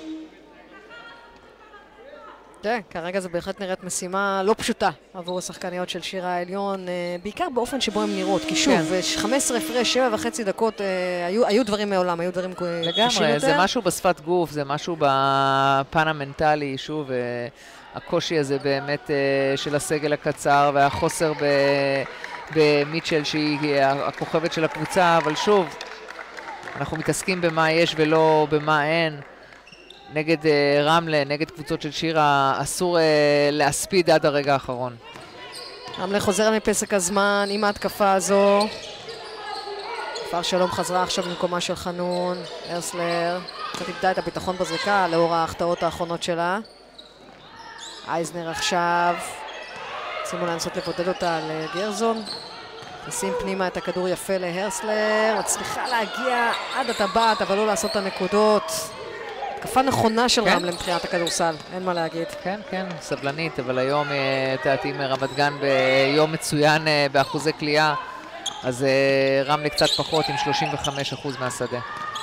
כן, כרגע זה בהחלט נראית משימה לא פשוטה עבור השחקניות של שירה העליון, בעיקר באופן שבו הן נראות, כי שוב, חמש עשרה הפרש, שבע וחצי דקות, היו דברים מעולם, היו דברים קשים יותר. לגמרי, זה משהו בשפת גוף, זה משהו בפן המנטלי, שוב, הקושי הזה באמת של הסגל הקצר, והחוסר במיטשל שהיא הכוכבת של הקבוצה, אבל שוב, אנחנו מתעסקים במה יש ולא במה אין. נגד uh, רמלה, נגד קבוצות של שירה, אסור uh, להספיד עד הרגע האחרון. רמלה חוזר מפסק הזמן עם ההתקפה הזו. כפר שלום חזרה עכשיו במקומה של חנון, הרסלר, קצת איבדה את הביטחון בזריקה לאור ההחטאות האחרונות שלה. אייזנר עכשיו, שימו לנסות לבודד אותה על גרזון. נשים פנימה את הכדור יפה להרסלר, מצליחה להגיע עד הטבעת, אבל לא לעשות את הנקודות. התקפה נכונה של כן? רמלה מבחינת הכדורסל, אין מה להגיד. כן, כן, סבלנית, אבל היום תעתי מרמת גן ביום מצוין באחוזי קליעה, אז רמלה קצת פחות עם שלושים וחמישה אחוז מהשדה.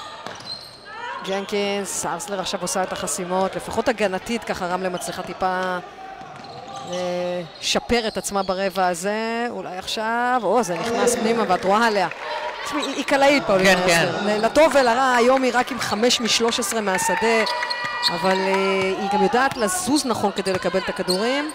ג'נקינס, ארסלר עכשיו עושה את החסימות, לפחות הגנתית, ככה רמלה מצליחה טיפה לשפר את עצמה ברבע הזה, אולי עכשיו, או, זה נכנס פנימה ואת רואה עליה. היא קלעית פאולינה ארסלר, לטוב ולרע, היום היא רק עם חמש משלוש עשרה מהשדה, אבל היא גם יודעת לזוז נכון כדי לקבל את הכדורים.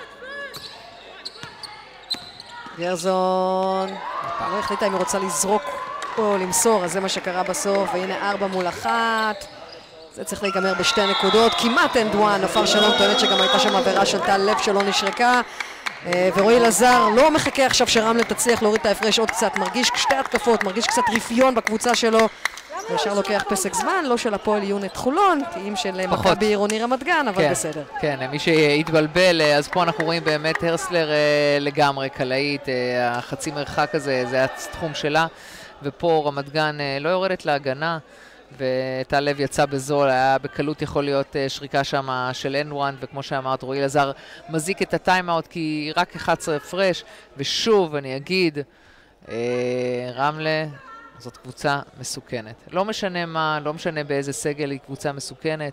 גרזון, לא החליטה אם היא רוצה לזרוק או למסור, אז זה מה שקרה בסוף, והנה ארבע מול אחת. זה צריך להיגמר בשתי נקודות, כמעט אנד וואן, נופר שלום טוענת שגם הייתה שם עבירה של טל לב שלא נשרקה. ורועי לזר לא מחכה עכשיו שרמלה תצליח להוריד את ההפרש עוד קצת, מרגיש שתי התקפות, מרגיש קצת רפיון בקבוצה שלו, וישר לוקח פסק זמן, לא של הפועל יונט חולון, טעים של מכבי עירוני רמת גן, אבל כן, בסדר. כן, מי שהתבלבל, אז פה אנחנו רואים באמת הרסלר לגמרי קלעית, החצי מרחק הזה, זה התחום שלה, ופה רמת גן לא יורדת להגנה, וטל לב יצא בזול, היה בקלות יכול להיות שריקה שם של אנד וואן, וכמו שאמרת, רועי לזר מזיק את הטיימאוט, כי רק אחד עשר הפרש, ושוב אני אגיד, רמלה זאת קבוצה מסוכנת. לא משנה מה, לא משנה באיזה סגל היא קבוצה מסוכנת,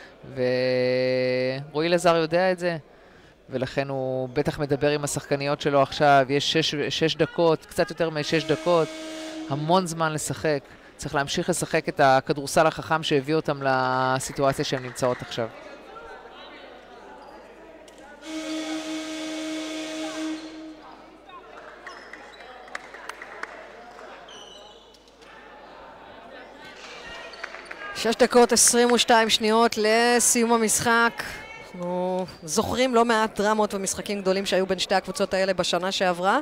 ורועי לזר יודע את זה, ולכן הוא בטח מדבר עם השחקניות שלו עכשיו, יש שש, שש דקות, קצת יותר משש דקות, המון זמן לשחק. צריך להמשיך לשחק את הכדורסל החכם שהביא אותם לסיטואציה שהן נמצאות עכשיו. שש דקות עשרים ושתיים שניות לסיום המשחק. אנחנו זוכרים לא מעט דרמות ומשחקים גדולים שהיו בין שתי הקבוצות האלה בשנה שעברה.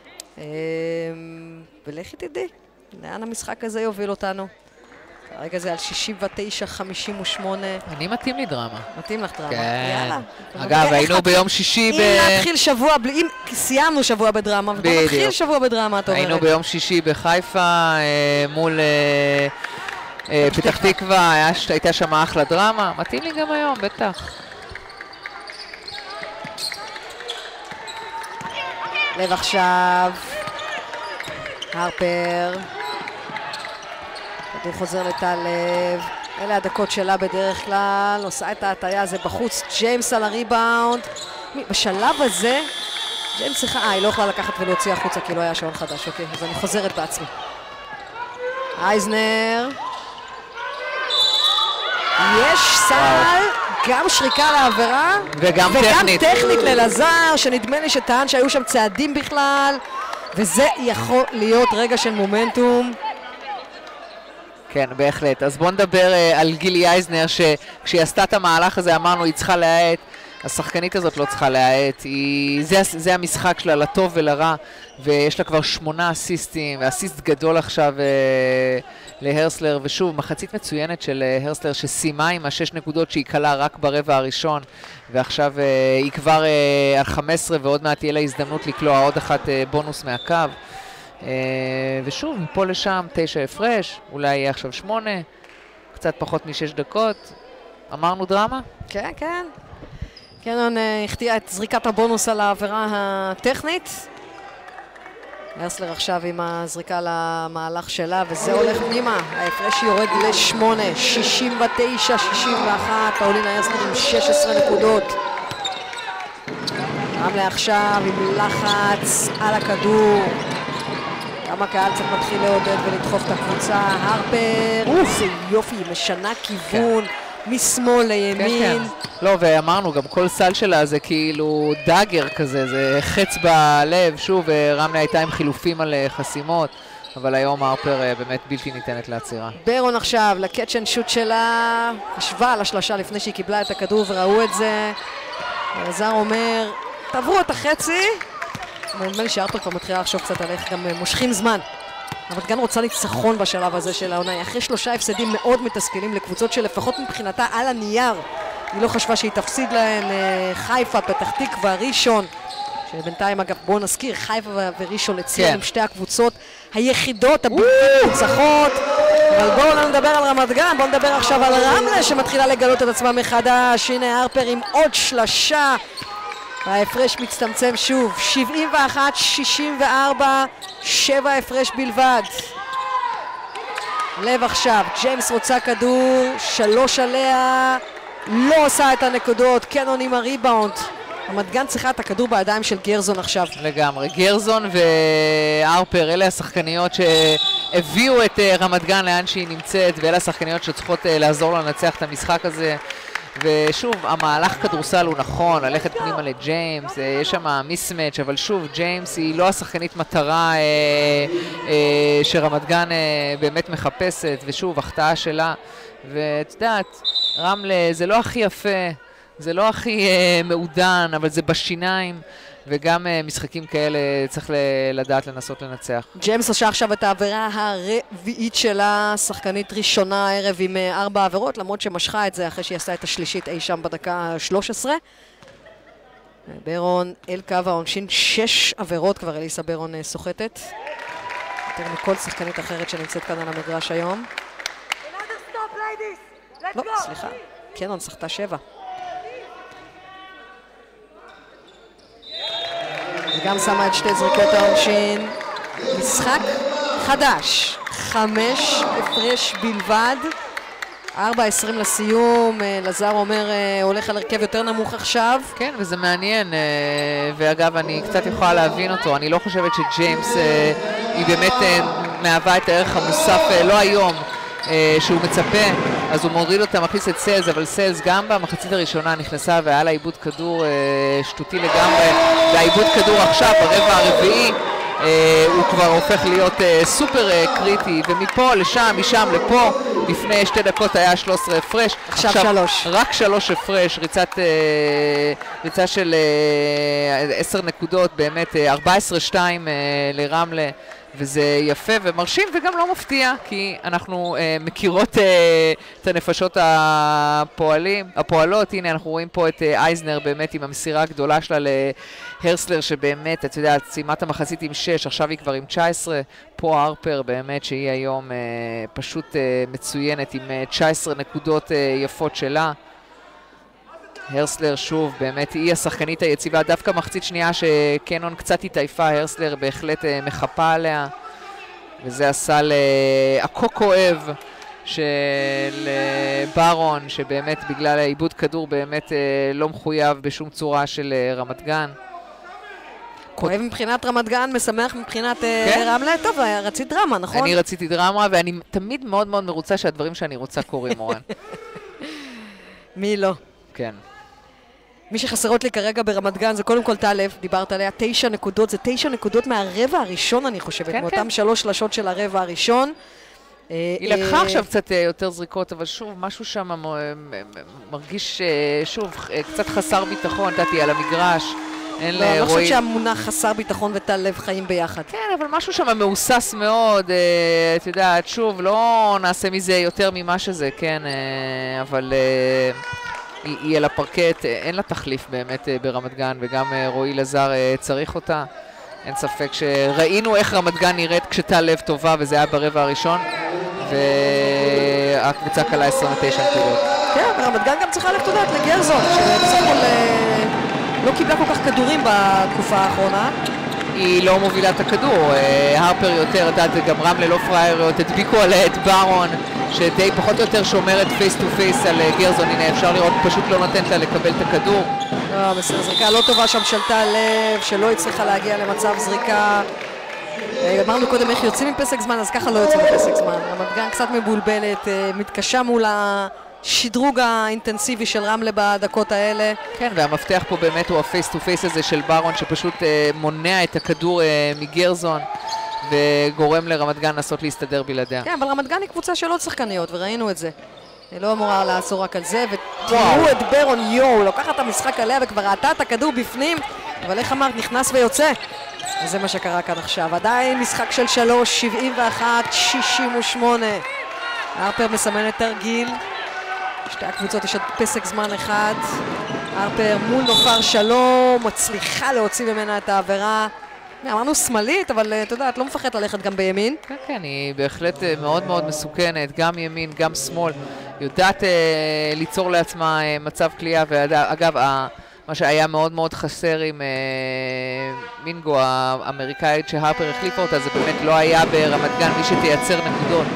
ולכי תדעי, לאן המשחק הזה יוביל אותנו? כרגע זה על שישים ותשע חמישים ושמונה. אני מתאים לי דרמה. מתאים לך דרמה. כן. יאללה. אגב, היינו ביום שישי ב... אם נתחיל שבוע, אם סיימנו שבוע בדרמה, ובוא נתחיל שבוע בדרמה, את אומרת. היינו ביום שישי בחיפה מול פתח תקווה, הייתה שם אחלה דרמה. מתאים לי גם היום, בטח. לב עכשיו. הרפר. כדור חוזר לטל לב. אלה הדקות שלה בדרך כלל. עושה את ההטיה הזה בחוץ. ג'יימס על הריבאונד. בשלב הזה, ג'יימס צריכה... אה, היא לא יכולה לקחת ולהוציא החוצה כי לא היה שעון חדש. אוקיי, אז אני חוזרת בעצמי. אייזנר. יש סל. גם שריקה לעבירה. וגם טכנית. וגם טכנית ללזר, שנדמה לי שטען שהיו שם צעדים בכלל. וזה יכול להיות רגע של מומנטום. כן, בהחלט. אז בואו נדבר uh, על גילי אייזנר, שכשהיא עשתה את המהלך הזה אמרנו היא צריכה להאט. השחקנית הזאת לא צריכה להאט. היא... זה, זה המשחק שלה, לטוב ולרע. ויש לה כבר שמונה אסיסטים, ואסיסט גדול עכשיו uh, להרסלר. ושוב, מחצית מצוינת של uh, הרסלר שסיימה עם השש נקודות שהיא קלה רק ברבע הראשון. ועכשיו uh, היא כבר uh, על חמש עשרה ועוד מעט תהיה לה הזדמנות לקלוע עוד אחת uh, בונוס מהקו. Uh, ושוב, מפה לשם תשע הפרש, אולי יהיה עכשיו שמונה, קצת פחות משש דקות. אמרנו דרמה? כן, כן. קנון uh, החטיאה את זריקת הבונוס על העבירה הטכנית. הרסלר עכשיו עם הזריקה למהלך שלה, וזה הולך פנימה. ההפרש יורד לשמונה, שישים ותשע שישים ואחת, פאולינה הרסלר עם שש עשרה נקודות. רמלה עכשיו עם לחץ על הכדור. גם הקהל קצת מתחיל לעודד ולדחוף את הקבוצה. הרפר, זה יופי, משנה כיוון משמאל לימין. לא, ואמרנו, גם כל סל שלה זה כאילו דאגר כזה, זה חץ בלב. שוב, רמלה הייתה עם חילופים על חסימות, אבל היום הרפר באמת בלתי ניתנת לעצירה. ברון עכשיו לקאץ' אנד שוט שלה, חשבה על השלשה לפני שהיא קיבלה את הכדור וראו את זה. אלעזר אומר, תעברו את החצי. נדמה לי שהרפר כבר מתחילה לחשוב קצת על איך גם מושכים זמן. אבל גם רוצה ניצחון בשלב הזה של העונה. אחרי שלושה הפסדים מאוד מתסכלים לקבוצות שלפחות מבחינתה על הנייר. היא לא חשבה שהיא תפסיד להן. חיפה, פתח תקווה, ראשון. שבינתיים אגב בואו נזכיר, חיפה וראשון לציון עם שתי הקבוצות היחידות הבלתי מנוצחות. אבל בואו לא נדבר על רמת גן, בואו נדבר עכשיו על רמלה שמתחילה לגלות את עצמה מחדש. הנה הרפר עם עוד שלושה. ההפרש מצטמצם שוב, שבעים ואחת שישים וארבע, שבע הפרש בלבד. לב עכשיו, ג'יימס רוצה כדור, שלוש עליה, לא עושה את הנקודות, קנון עם הריבאונד. רמת גן צריכה את הכדור בידיים של גרזון עכשיו. לגמרי, גרזון והרפר, אלה השחקניות שהביאו את רמת גן לאן שהיא נמצאת, ואלה השחקניות שצריכות לעזור לה לנצח את המשחק הזה. ושוב, המהלך כדורסל הוא נכון, ללכת פנימה לג'יימס, יש שם מיסמץ', אבל שוב, ג'יימס היא לא השחקנית מטרה אה, אה, שרמת גן אה, באמת מחפשת, ושוב, החטאה שלה. ואת יודעת, רמלה זה לא הכי יפה, זה לא הכי אה, מעודן, אבל זה בשיניים, וגם אה, משחקים כאלה צריך לדעת לנסות לנצח. ג'יימס עושה עכשיו את העבירה הרביעית שלה, שחקנית ראשונה הערב עם אה, ארבע עבירות, למרות שמשכה את זה אחרי שהיא עשה את השלישית אי שם בדקה שלוש עשרה. ברון אל קו העונשין, שש עבירות כבר אליסה ברון אה, סוחטת. יותר מכל שחקנית אחרת שנמצאת כאן על המגרש היום. לא, סליחה, קנון שחטה שבע. וגם שמה את שתי זריקות העונשין. משחק חדש, חמש הפרש בלבד, ארבע עשרים לסיום. לזר אומר הולך על הרכב יותר נמוך עכשיו. כן, וזה מעניין, ואגב אני קצת יכולה להבין אותו. אני לא חושבת שג'יימס היא באמת מהווה את הערך המוסף, לא היום שהוא מצפה, אז הוא מוריד אותה, מכניס את סלס, אבל סלס גם במחצית הראשונה נכנסה והיה לה עיבוד כדור שטותי לגמרי, והעיבוד כדור עכשיו ברבע הרביעי הוא כבר הופך להיות סופר קריטי, ומפה לשם, משם לפה, לפני שתי דקות היה שלוש עשרה הפרש. עכשיו שלוש. רק שלוש הפרש, ריצת, ריצה של עשר נקודות, באמת ארבע עשרה שתיים לרמלה. וזה יפה ומרשים וגם לא מפתיע, כי אנחנו uh, מכירות uh, את הנפשות הפועלים, הפועלות. הנה אנחנו רואים פה את uh, אייזנר באמת עם המסירה הגדולה שלה להרסלר, שבאמת, אתה יודע, סיימת המחצית עם שש, עכשיו היא כבר עם תשע עשרה. פה הרפר באמת שהיא היום uh, פשוט uh, מצוינת עם uh, תשע עשרה נקודות uh, יפות שלה. הרסלר שוב, באמת היא השחקנית היציבה, דווקא מחצית שנייה שקנון קצת התעייפה, הרסלר בהחלט uh, מחפה עליה, וזה עשה לעקו כואב של uh, ברון, שבאמת בגלל העיבוד כדור באמת uh, לא מחויב בשום צורה של uh, רמת גן. כואב מבחינת רמת גן, משמח מבחינת כן? רמלה. טוב, רצית דרמה, נכון? אני רציתי דרמה, ואני תמיד מאוד מאוד מרוצה שהדברים שאני רוצה קורים, אורן. מי לא? כן. מי שחסרות לי כרגע ברמת גן זה קודם כל טלב, דיברת עליה, תשע נקודות, זה תשע נקודות מהרבע הראשון אני חושבת, כן, מאותם כן. שלוש שלשות של הרבע הראשון. היא לקחה עכשיו קצת יותר זריקות, אבל שוב, משהו שם מרגיש, שוב, קצת חסר ביטחון, נתתי על המגרש. לא, אני לא חושבת שהמונח חסר ביטחון וטלב חיים ביחד. כן, אבל משהו שם מאוסס מאוד, את יודעת, שוב, לא נעשה מזה יותר ממה שזה, כן, אבל... היא על הפרקט, אין לה תחליף באמת ברמת גן, וגם רועי לזר צריך אותה. אין ספק שראינו איך רמת גן נראית כשתה לב טובה, וזה היה ברבע הראשון, והקבוצה קלה עשרים ותשע נקודות. כן, רמת גן גם צריכה לפתודעת לגרזון, שבסך הכל לא קיבלה כל כך כדורים בתקופה האחרונה. היא לא מובילה את הכדור, הרפר יותר, את יודעת, גם רמלה לא פרייריות, הדביקו עליה את ברון, שדי פחות או יותר שומרת פייס טו פייס על גרזון. הנה אפשר לראות, פשוט לא נותנת לה לקבל את הכדור. לא, בסדר, זריקה לא טובה שם שלטה לב, שלא הצליחה להגיע למצב זריקה. אמרנו קודם איך יוצאים מפסק זמן, אז ככה לא יוצאים מפסק זמן. רמת גן קצת מבולבלת, מתקשה מול השדרוג האינטנסיבי של רמלה בדקות האלה. כן, והמפתח פה באמת הוא הפייס טו פייס הזה של ברון, שפשוט מונע את הכדור מגרזון. וגורם לרמת גן לנסות להסתדר בלעדיה. כן, אבל רמת גן היא קבוצה של עוד שחקניות, וראינו את זה. היא לא אמורה לעצור רק על זה, ותראו את ברון, יואו, לוקחת את המשחק עליה וכבר ראתה את הכדור בפנים, אבל איך אמרת, נכנס ויוצא. וזה מה שקרה כאן עכשיו. עדיין משחק של שלוש, שבעים ואחת, שישים ושמונה. הרפר מסמנת תרגיל. שתי הקבוצות יש עד פסק זמן אחד. הרפר מול נופר שלום, מצליחה להוציא ממנה את העבירה. אמרנו שמאלית, אבל אתה יודע, את לא מפחדת ללכת גם בימין. כן, כן, היא בהחלט מאוד מאוד מסוכנת, גם ימין, גם שמאל. יודעת אה, ליצור לעצמה אה, מצב קליעה, ואגב, אה, מה שהיה מאוד מאוד חסר עם אה, מינגו האמריקאית שהרפר החליפה אותה, זה באמת לא היה ברמת גן מי שתייצר נקודות.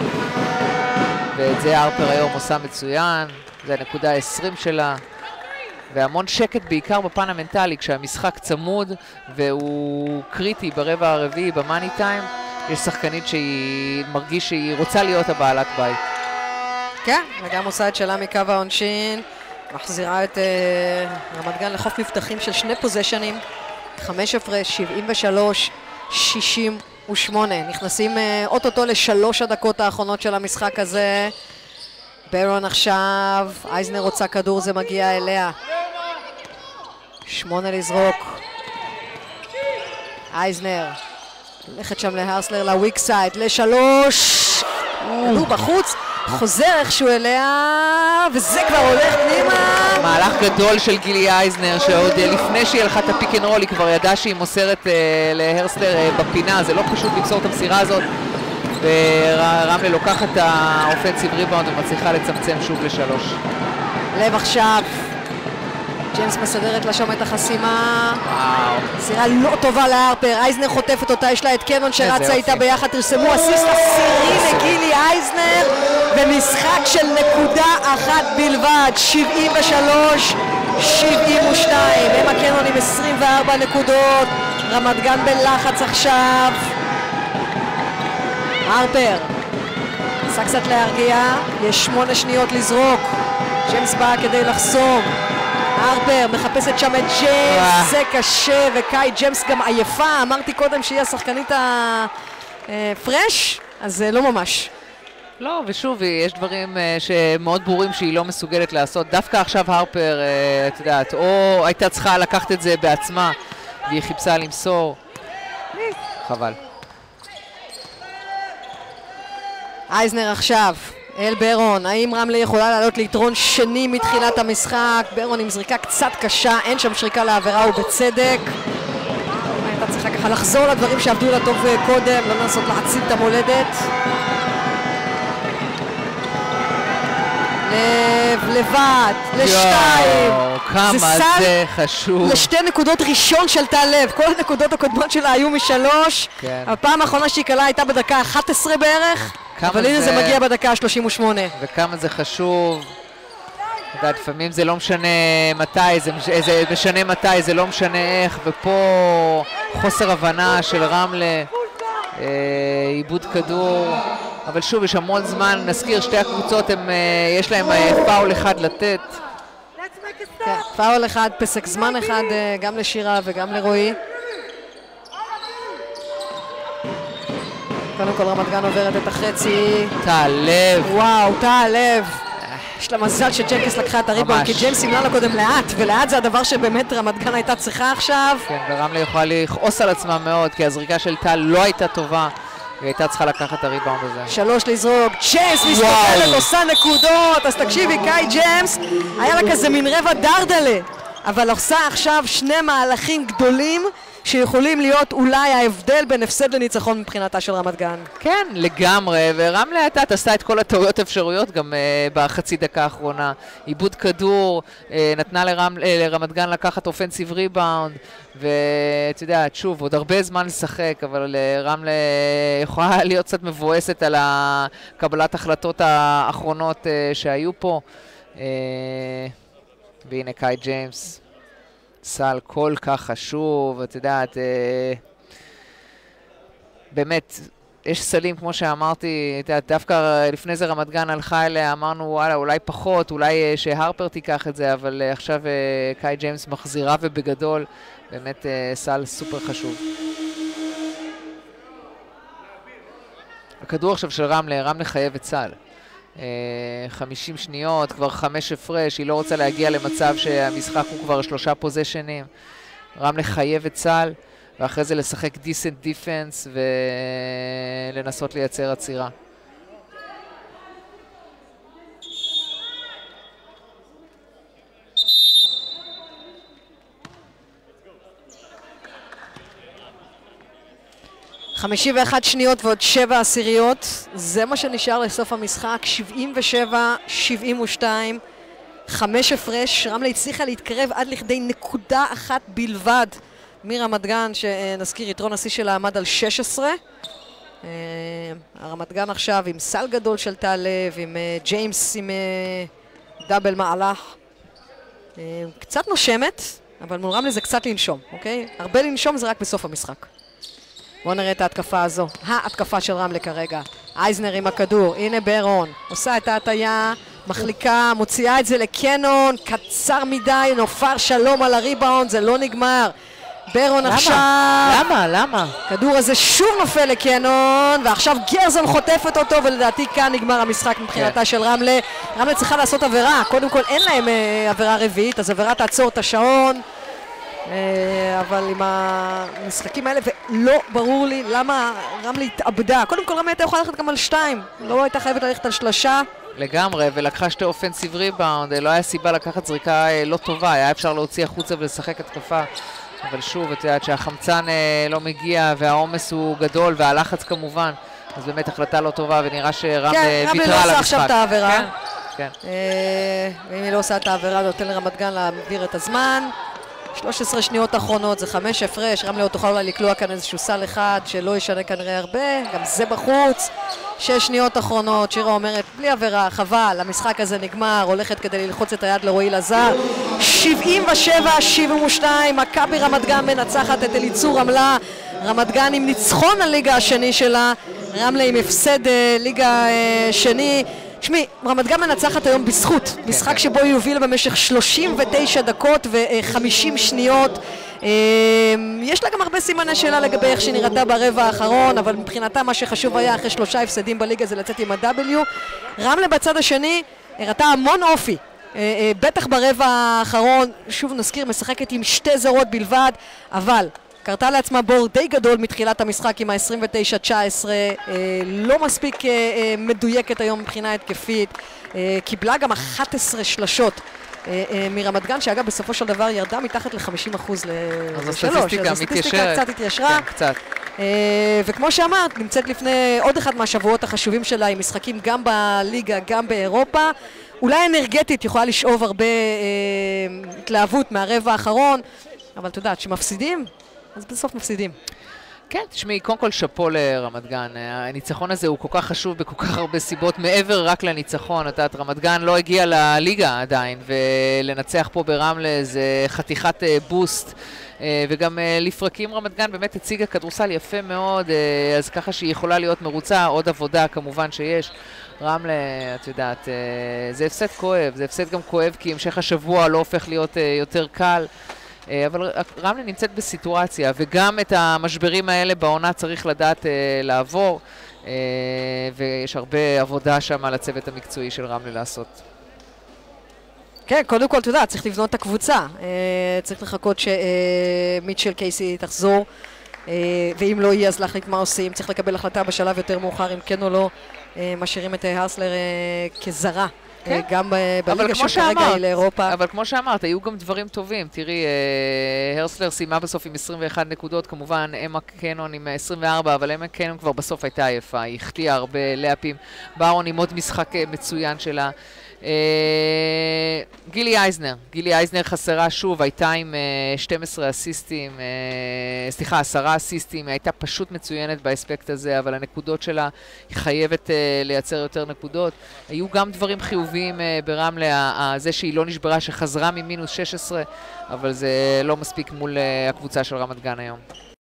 ואת זה הרפר היום עושה מצוין, זה הנקודה ה-עשרים שלה. והמון שקט בעיקר בפן המנטלי, כשהמשחק צמוד והוא קריטי ברבע הרביעי, במאני טיים, יש שחקנית שהיא מרגיש שהיא רוצה להיות הבעלת בית. כן, וגם עושה את שלה מקו העונשין, מחזירה את uh, רמת גן לחוף מבטחים של שני פוזיישנים, חמש הפרש, שבעים ושלוש, שישים ושמונה. נכנסים uh, אוטוטו לשלוש הדקות האחרונות של המשחק הזה. ברון עכשיו, אייזנר רוצה כדור, זה מגיע אליה. שמונה לזרוק. אייזנר. הולכת שם להרסלר, לוויק סייד, לשלוש. כדור בחוץ, חוזר איכשהו אליה, וזה כבר הולך פנימה. מהלך גדול של גילי אייזנר, שעוד לפני שהיא הלכה את הפיק אנד רול, היא כבר ידעה שהיא מוסרת להרסלר בפינה, זה לא פשוט למסור את המסירה הזאת. ורמלה לוקחת את האופנסיב ריבאונד ומצליחה לצמצם שוב לשלוש. לב עכשיו. ג'יימס מסדרת לה שם את החסימה. מסירה לא טובה להרפר. אייזנר חוטפת אותה, יש לה את קנון שרצה איתה ביחד. תרסמו אסיסט עשירי לגילי אייזנר. במשחק של נקודה אחת בלבד. שבעים ושלוש, שבעים ושתיים. אמה קנון עם עשרים וארבע נקודות. רמת גן בלחץ עכשיו. הרפר, נסה קצת להרגיע, יש שמונה שניות לזרוק, ג'יימס בא כדי לחסום, הרפר מחפשת שם את ג'יימס, זה קשה, וקאי ג'יימס גם עייפה, אמרתי קודם שהיא השחקנית הפרש, אז לא ממש. לא, ושוב, יש דברים שמאוד ברורים שהיא לא מסוגלת לעשות. דווקא עכשיו הרפר, את יודעת, או הייתה צריכה לקחת את זה בעצמה, והיא חיפשה למסור. חבל. אייזנר עכשיו, אל ברון, האם רמלה יכולה לעלות ליתרון שני מתחילת המשחק? ברון עם זריקה קצת קשה, אין שם שריקה לעבירה ובצדק. הייתה צריכה ככה לחזור לדברים שעבדו לה טוב קודם, לא לנסות להציל את המולדת. לב, לבד, לשתיים. כמה זה, זה חשוב. לשתי נקודות ראשון של טל לב, כל הנקודות הקודמות שלה היו משלוש. כן. הפעם האחרונה שהיא קלה הייתה בדקה אחת עשרה בערך, אבל הנה זה... זה מגיע בדקה שלושים ושמונה. וכמה זה חשוב. יודעת, לפעמים זה לא משנה מתי, זה, זה משנה מתי, זה לא משנה איך, ופה חוסר הבנה של רמלה, אה, עיבוד כדור. אבל שוב, יש המון זמן, נזכיר, שתי הקבוצות, הם, יש להם פאול אחד לתת. כן, פאול אחד, פסק זמן אחד, גם לשירה וגם לרועי. קודם כל רמת גן עוברת את החצי. טל לב. וואו, טל לב. יש לה מזל שג'נקס לקחה את הריבון, כי ג'יימס סימלה לה קודם לאט, ולאט זה הדבר שבאמת רמת גן הייתה צריכה עכשיו. כן, ורמלה יכולה לכעוס על עצמה מאוד, כי הזריקה של טל לא הייתה טובה. היא הייתה צריכה לקחת את הריבאונד הזה. שלוש לזרוק, ג'יימס מסתכלת, עושה נקודות, אז תקשיבי, קאי ג'יימס, היה לה כזה מין רבע דרדלה, אבל עושה עכשיו שני מהלכים גדולים, שיכולים להיות אולי ההבדל בין הפסד לניצחון מבחינתה של רמת גן. כן, לגמרי, ורמלה הייתה, עשתה את כל הטעויות האפשריות גם uh, בחצי דקה האחרונה. עיבוד כדור, uh, נתנה לרמ, uh, לרמת גן לקחת אופנסיב ריבאונד, ואת יודעת, שוב, עוד הרבה זמן לשחק, אבל uh, רמלה יכולה להיות קצת מבואסת על קבלת החלטות האחרונות uh, שהיו פה. Uh, והנה קאי ג'יימס. סל כל כך חשוב, את יודעת, אה, באמת, יש סלים, כמו שאמרתי, את יודעת, דווקא לפני זה רמת גן הלכה אליה, אמרנו, וואלה, אולי פחות, אולי אה, שהרפר תיקח את זה, אבל אה, עכשיו אה, קאי ג'יימס מחזירה ובגדול, באמת אה, סל סופר חשוב. הכדור עכשיו של רמלה, רמלה חייבת סל. חמישים שניות, כבר חמש הפרש, היא לא רוצה להגיע למצב שהמשחק הוא כבר שלושה פוזיישנים. רמלה חייבת צהל, ואחרי זה לשחק דיסנט דיפנס ולנסות לייצר עצירה. חמישים ואחת שניות ועוד שבע עשיריות, זה מה שנשאר לסוף המשחק, שבעים ושבע שבעים ושתיים, חמש הפרש, רמלה הצליחה להתקרב עד לכדי נקודה אחת בלבד מרמת גן, שנזכיר יתרון השיא שלה עמד על שש עשרה. הרמת גן עכשיו עם סל גדול של טל לב, עם ג'יימס עם דאבל מהלך. קצת נושמת, אבל מול רמלה זה קצת לנשום, אוקיי? הרבה לנשום זה רק בסוף המשחק. בואו נראה את ההתקפה הזו, ההתקפה של רמלה כרגע. אייזנר עם הכדור, הנה ברון, עושה את ההטיה, מחליקה, מוציאה את זה לקנון, קצר מדי, נופר שלום על הריבאונד, זה לא נגמר. ברון למה? עכשיו... למה? למה? כדור הזה שוב נופל לקנון, ועכשיו גרזון חוטפת אותו, ולדעתי כאן נגמר המשחק מבחינתה yeah. של רמלה. רמלה צריכה לעשות עבירה, קודם כל אין להם אה, עבירה רביעית, אז עבירה תעצור את השעון. אבל עם המשחקים האלה, ולא ברור לי למה רמלה התאבדה. קודם כל רמלה הייתה יכולה ללכת גם על שתיים, לא הייתה חייבת ללכת על שלושה. לגמרי, ולקחה שתי אופנסיב ריבאונד, לא היה סיבה לקחת זריקה לא טובה, היה אפשר להוציא החוצה ולשחק התקפה. אבל שוב, את יודעת שהחמצן לא מגיע והעומס הוא גדול והלחץ כמובן, אז באמת החלטה לא טובה ונראה שרמלה ויתרה על המשחק. כן, רמלה לא עושה עכשיו את העבירה. כן. ואם היא לא עושה את העבירה, נותן לרמת גן להעביר את הזמן. שלוש עשרה שניות אחרונות, זה חמש הפרש, רמלה עוד תוכל אולי לקלוע כאן איזשהו סל אחד שלא ישנה כנראה הרבה, גם זה בחוץ. שש שניות אחרונות, שירה אומרת, בלי עבירה, חבל, המשחק הזה נגמר, הולכת כדי ללחוץ את היד לרועי לזר. שבעים ושבע שבעים ושתיים, מכבי רמת גן מנצחת את אליצור רמלה, רמת גן עם ניצחון הליגה השני שלה, רמלה עם הפסד ליגה שני. תשמעי, רמת גן מנצחת היום בזכות, משחק שבו היא הובילה במשך שלושים ותשע דקות ו-חמישים שניות. יש לה גם הרבה סימני שאלה לגבי איך שנראתה ברבע האחרון, אבל מבחינתה מה שחשוב היה אחרי שלושה הפסדים בליגה זה לצאת עם ה-W. רמלה בצד השני הראתה המון אופי, בטח ברבע האחרון, שוב נזכיר, משחקת עם שתי זרות בלבד, אבל קרתה לעצמה בור די גדול מתחילת המשחק עם ה-עשרים ותשע תשע עשרה, לא מספיק מדויקת היום מבחינה התקפית, קיבלה גם אחת עשרה שלשות מרמת גן, שאגב בסופו של דבר ירדה מתחת ל-חמישים אחוז לשלוש. אז הסטטיסטיקה מתיישרת. קצת התיישרה. כן, קצת. וכמו שאמרת, נמצאת לפני עוד אחד מהשבועות החשובים שלה, עם משחקים גם בליגה, גם באירופה. אולי אנרגטית יכולה לשאוב הרבה התלהבות מהרבע האחרון, אבל את יודעת, שמפסידים, אז בסוף מפסידים. כן, תשמעי, קודם כל שפו לרמת גן. הניצחון הזה הוא כל כך חשוב בכל כך הרבה סיבות, מעבר רק לניצחון. את יודעת, רמת גן לא הגיעה לליגה עדיין, ולנצח פה ברמלה זה חתיכת בוסט. וגם לפרקים רמת גן באמת הציגה כדורסל יפה מאוד, אז ככה שהיא יכולה להיות מרוצה, עוד עבודה כמובן שיש. רמלה, את יודעת, זה הפסד כואב, זה הפסד גם כואב כי המשך השבוע לא הופך להיות יותר קל. אבל רמלה נמצאת בסיטואציה, וגם את המשברים האלה בעונה צריך לדעת לעבור, ויש הרבה עבודה שם על הצוות המקצועי של רמלה לעשות. כן, קודם כל, אתה יודע, צריך לבנות את הקבוצה. צריך לחכות שמיטשל קייסי תחזור, ואם לא יהיה, אז להחליט מה עושים. צריך לקבל החלטה בשלב יותר מאוחר, אם כן או לא, משאירים את הרסלר כזרה. כן. גם בליגה שכרגע היא לאירופה. אבל כמו שאמרת, היו גם דברים טובים. תראי, הרסלר סיימה בסוף עם עשרים ואחת נקודות, כמובן אמה קנון עם עשרים וארבע, אבל אמה קנון כבר בסוף הייתה עייפה, היא החטיאה הרבה לאפים. בארון עם עוד משחק מצוין שלה. גילי אייזנר, גילי אייזנר חסרה שוב, הייתה עם שנים עשר אסיסטים, סליחה, עשרה אסיסטים, היא הייתה פשוט מצוינת באספקט הזה, אבל הנקודות שלה היא חייבת לייצר יותר נקודות. היו גם דברים חיוביים ברמלה, זה שהיא לא נשברה, שחזרה ממינוס שש עשרה, אבל זה לא מספיק מול הקבוצה של רמת גן היום.